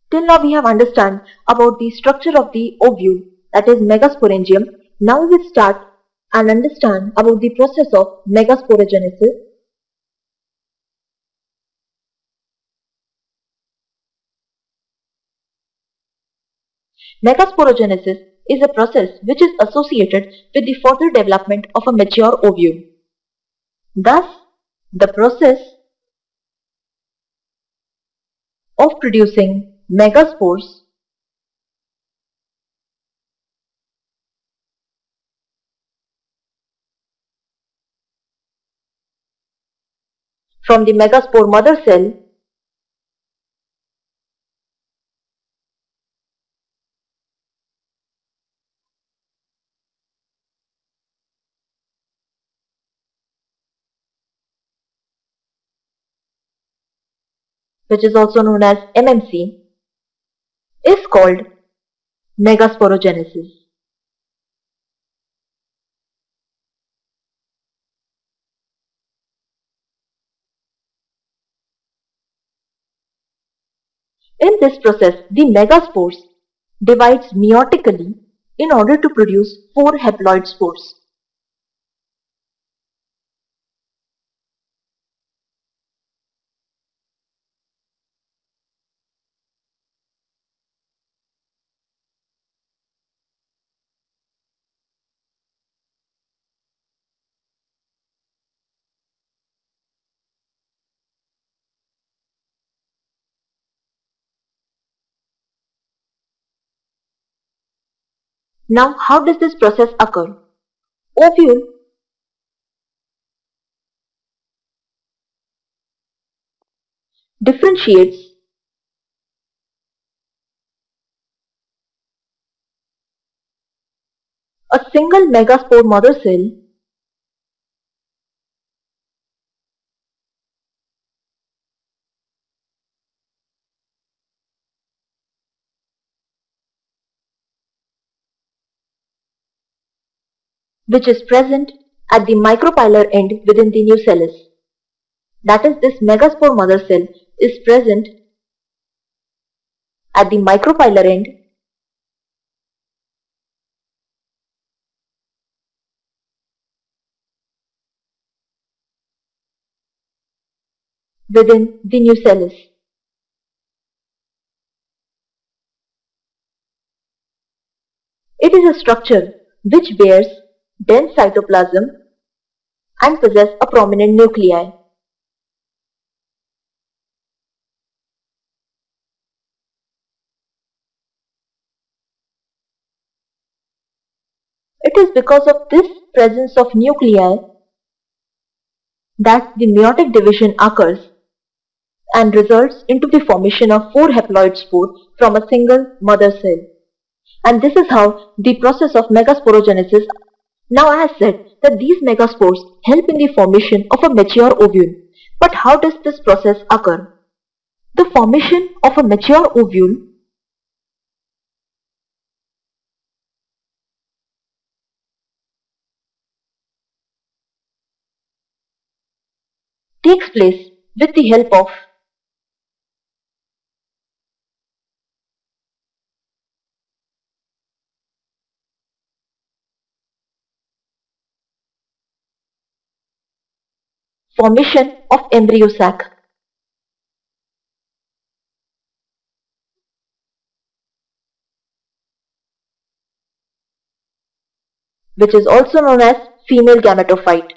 Till now we have understood about the structure of the ovule, that is megasporangium. Now we will start and understand about the process of megasporogenesis. Megasporogenesis is a process which is associated with the further development of a mature ovule. Thus, the process of producing megaspores from the megaspore mother cell which is also known as MMC, is called megasporogenesis. In this process, the megaspores divides meiotically in order to produce 4 haploid spores. Now, how does this process occur? Ovule differentiates a single megaspore mother cell which is present at the micropylar end within the nucellus. That is, this megaspore mother cell is present at the micropylar end within the nucellus. It is a structure which bears dense cytoplasm and possess a prominent nuclei. It is because of this presence of nuclei that the meiotic division occurs and results into the formation of 4 haploid spores from a single mother cell. And this is how the process of megasporogenesis. Now I have said that these megaspores help in the formation of a mature ovule. But how does this process occur? The formation of a mature ovule takes place with the help of formation of embryo sac. Which is also known as female gametophyte.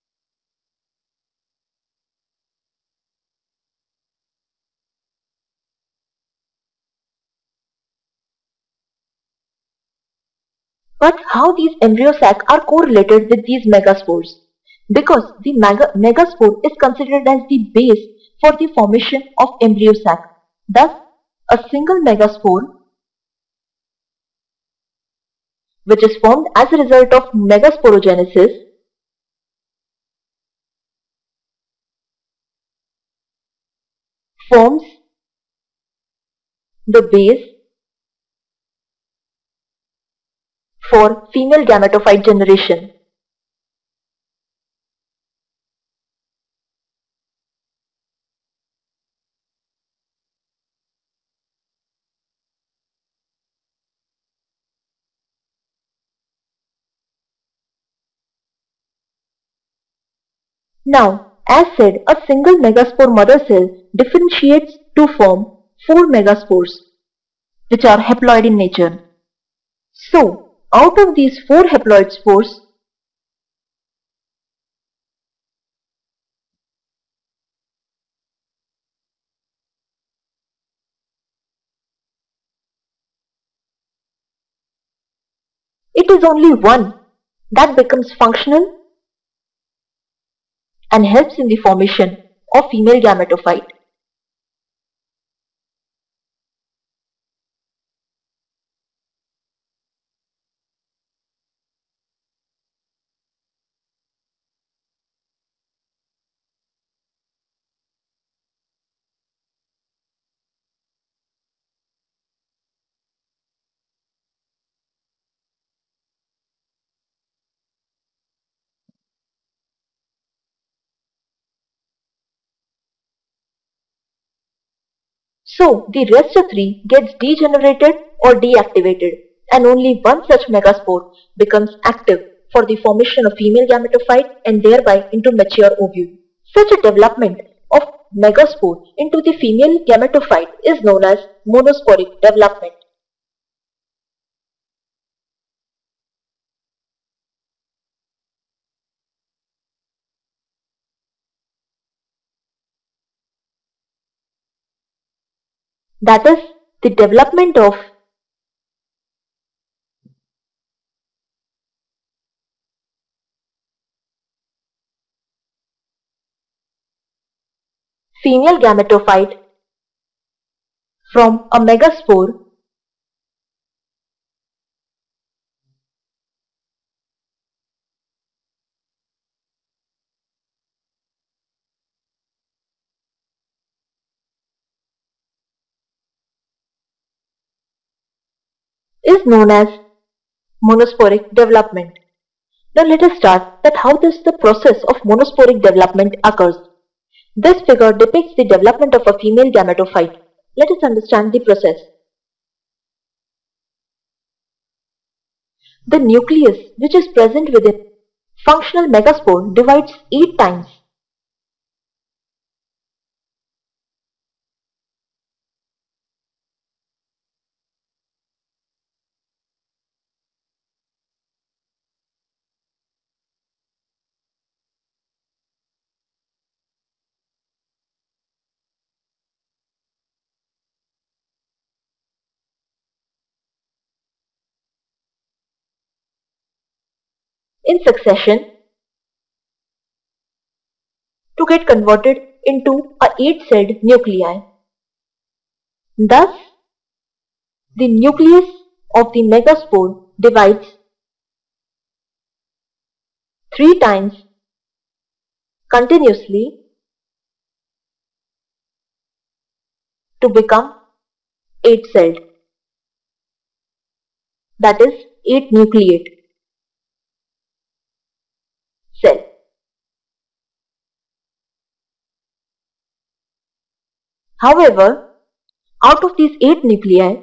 But how these embryo sacs are correlated with these megaspores? Because the megaspore is considered as the base for the formation of embryo sac. Thus, a single megaspore which is formed as a result of megasporogenesis forms the base for female gametophyte generation. Now, as said, a single megaspore mother cell differentiates to form 4 megaspores, which are haploid in nature. So, out of these 4 haploid spores, it is only one that becomes functional and helps in the formation of female gametophyte. So, the rest of 3 gets degenerated or deactivated, and only one such megaspore becomes active for the formation of female gametophyte and thereby into mature ovule. Such a development of megaspore into the female gametophyte is known as monosporic development. That is the development of female gametophyte from a megaspore is known as monosporic development. Now let us start that how does the process of monosporic development occurs. This figure depicts the development of a female gametophyte. Let us understand the process. The nucleus which is present within functional megaspore divides 8 times. In succession to get converted into a 8-celled nuclei. Thus, the nucleus of the megaspore divides 3 times continuously to become 8-celled, that is 8 nucleate cell. However, out of these 8 nuclei,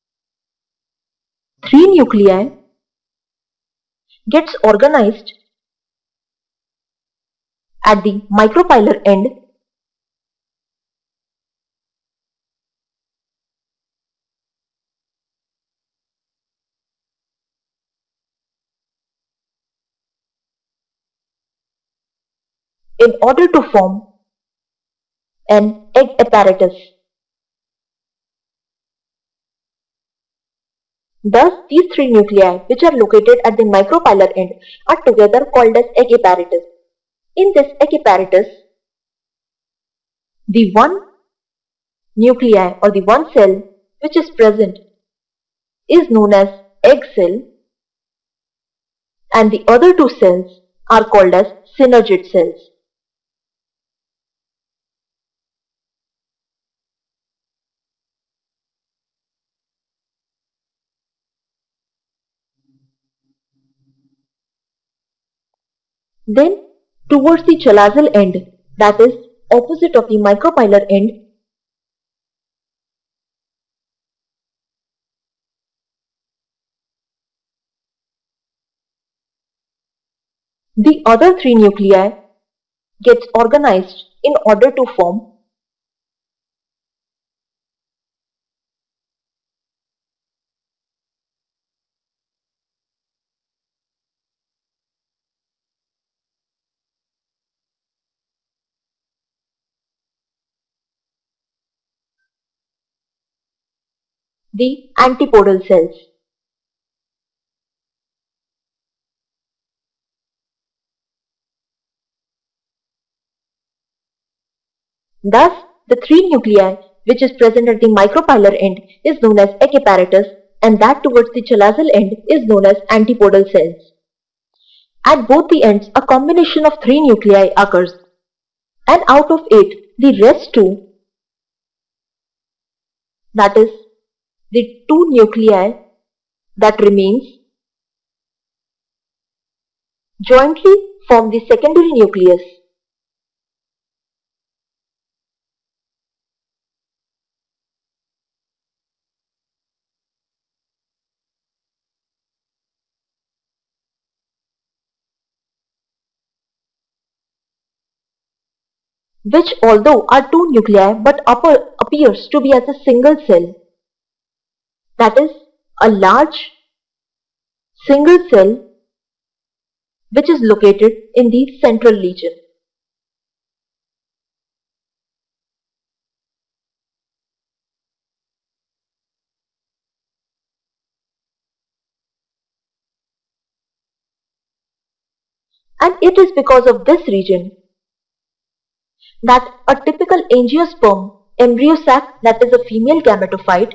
3 nuclei gets organized at the micropylar end in order to form an egg apparatus. Thus, these 3 nuclei which are located at the micropylar end are together called as egg apparatus. In this egg apparatus, the one nuclei or the one cell which is present is known as egg cell and the other 2 cells are called as synergid cells. Then, towards the chalazal end, that is opposite of the micropylar end, the other 3 nuclei gets organized in order to form the antipodal cells. Thus, the three nuclei which is present at the micropylar end is known as ec-apparatus, and that towards the chalazal end is known as antipodal cells. At both the ends, a combination of three nuclei occurs, and out of it, the rest two, that is, the two nuclei that remains, jointly form the secondary nucleus. Which although are two nuclei but appears to be as a single cell, that is, a large single cell which is located in the central region. And it is because of this region that a typical angiosperm embryo sac, that is a female gametophyte,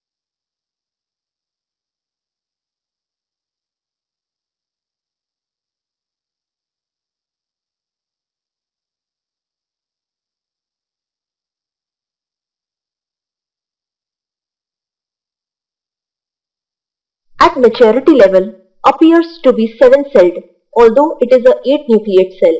at maturity level appears to be 7-celled, although it is a 8-nucleate cell.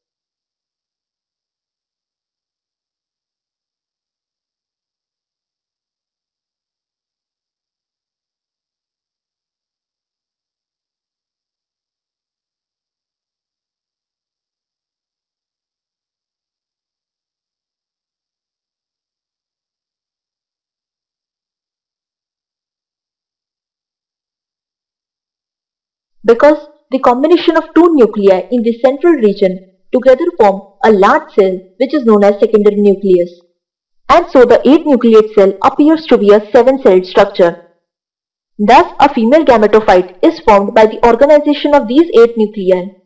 Because the combination of two nuclei in the central region together form a large cell which is known as secondary nucleus. And so the 8-nucleate cell appears to be a 7-celled structure. Thus, a female gametophyte is formed by the organization of these 8 nuclei